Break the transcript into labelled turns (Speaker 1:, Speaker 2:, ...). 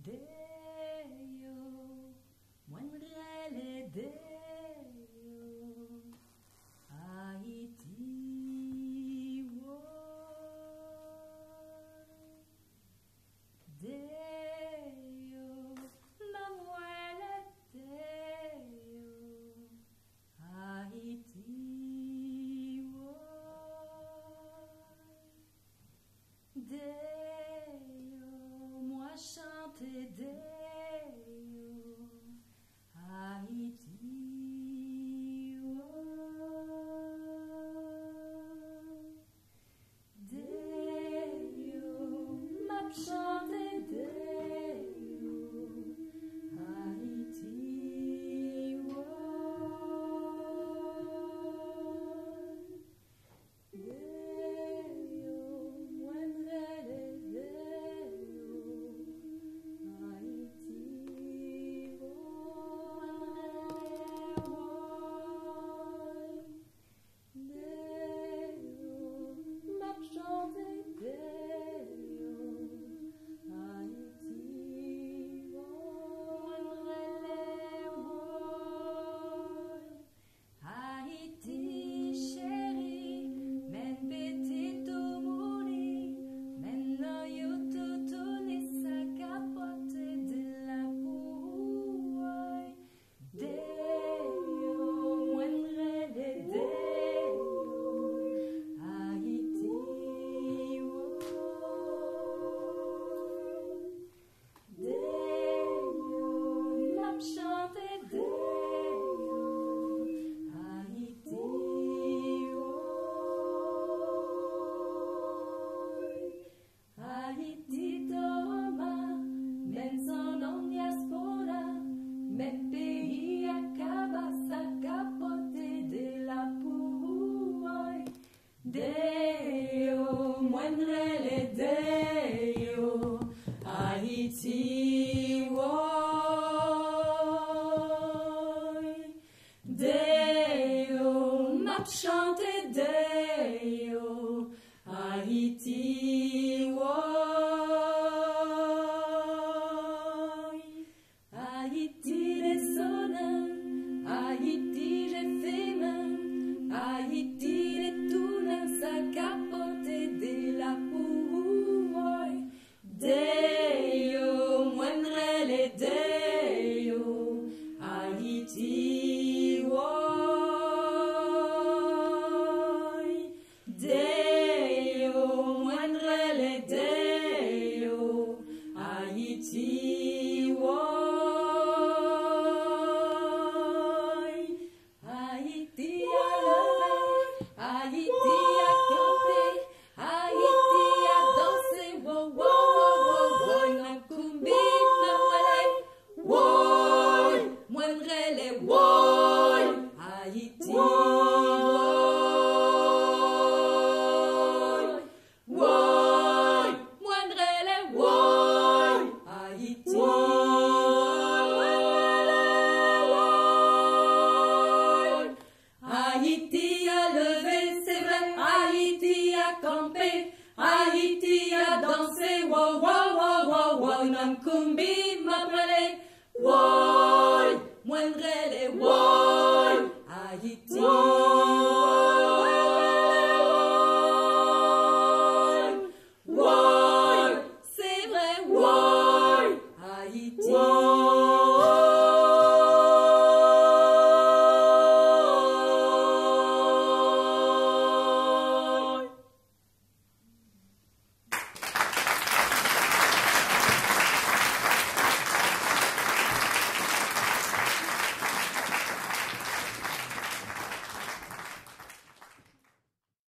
Speaker 1: Deo, Moindrele Deo, Haïti, Deo, Manuele Deo, Haïti, Deo, moi chanter Deo, Haïti, Deo, m'a chanter Deo, Haïti, Deo, moindrele Deo, Haïti, Deo, m'a chanter Deo, Haïti, Haïti, chérie, men petit ou mouli, men no yo toutouni sa capote de la pouille. Deo, moindrele Deo, Haïti, Deo, m'a chanter Deo, Haïti, Haïti toma, men son en diaspora, men pays acaba sa capote de la pouille. Deo, moindrele Deo, Haïti, Deo, m'a chanter Deo, Haïti, Haïti les sonnants, Haïti j'ai femen, Haïti les tournants, sa capote de la pouille. Deo, moindrele Deo, Haïti, Deo, moindrele Deo, Haïti, Haïti a levé, Haïti a campé, Haïti a dansé, wow, wow, wow, wow, nan kumbi, nan mwele, wow, moindrele, wow, Haïti, wow, moindrele, wow, Haïti, Haïti a levé, c'est vrai, Haïti a campé, Haïti a dansé, wow, wow, wow, wow, wow, nan kumbi, ma prele, wow.